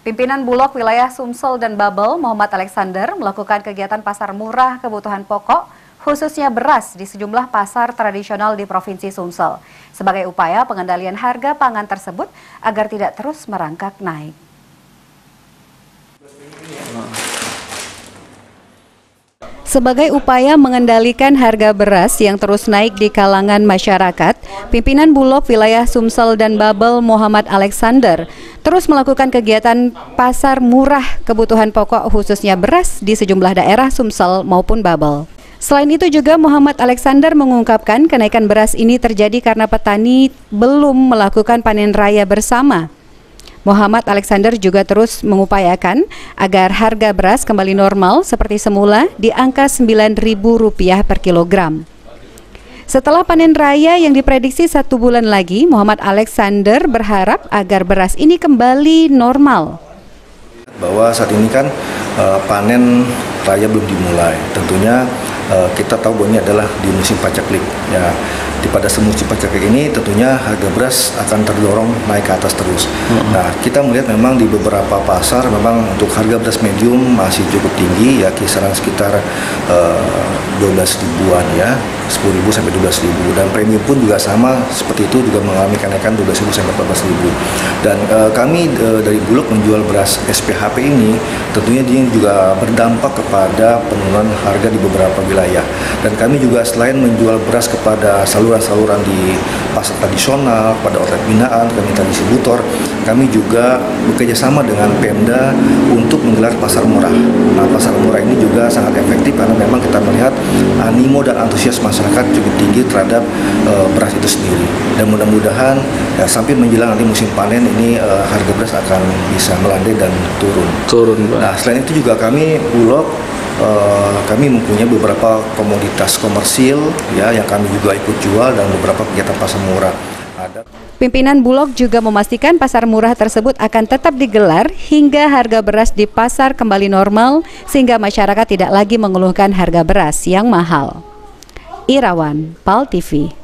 Pimpinan Bulog wilayah Sumsel dan Babel, Muhammad Alexander, melakukan kegiatan pasar murah kebutuhan pokok, khususnya beras di sejumlah pasar tradisional di Provinsi Sumsel, sebagai upaya pengendalian harga pangan tersebut agar tidak terus merangkak naik. Sebagai upaya mengendalikan harga beras yang terus naik di kalangan masyarakat, pimpinan Bulog wilayah Sumsel dan Babel Muhammad Alexander terus melakukan kegiatan pasar murah kebutuhan pokok khususnya beras di sejumlah daerah Sumsel maupun Babel. Selain itu juga Muhammad Alexander mengungkapkan kenaikan beras ini terjadi karena petani belum melakukan panen raya bersama. Muhammad Alexander juga terus mengupayakan agar harga beras kembali normal seperti semula di angka Rp9.000 per kilogram. Setelah panen raya yang diprediksi 1 bulan lagi, Muhammad Alexander berharap agar beras ini kembali normal. Bahwa saat ini kan panen raya belum dimulai, tentunya kita tahu bahwa ini adalah di musim paceklik. Ya, pada musim paceklik ini tentunya harga beras akan terdorong naik ke atas terus. Nah, kita melihat memang di beberapa pasar memang untuk harga beras medium masih cukup tinggi, ya kisaran sekitar 12 ribuan ya, 10.000 sampai 12.000, dan premium pun juga sama seperti itu, juga mengalami kenaikan 12.000 sampai 14.000. Dan kami dari Bulog menjual beras SPHP ini tentunya dia juga berdampak kepada penurunan harga di beberapa wilayah. Dan kami juga selain menjual beras kepada saluran-saluran di pasar tradisional, pada outlet binaan, kami distributor, kami juga bekerja sama dengan Pemda untuk menggelar pasar murah. Nah, pasar murah ini juga sangat efektif karena memang kita melihat animo dan antusias masyarakat cukup tinggi terhadap beras itu sendiri. Dan mudah-mudahan ya, sampai menjelang nanti musim panen ini harga beras akan bisa melandai dan turun. Nah, selain itu juga kami Bulog kami mempunyai beberapa komoditas komersil ya yang kami juga ikut jual dan beberapa kegiatan pasar murah. Pimpinan Bulog juga memastikan pasar murah tersebut akan tetap digelar hingga harga beras di pasar kembali normal sehingga masyarakat tidak lagi mengeluhkan harga beras yang mahal. Irawan, PAL TV.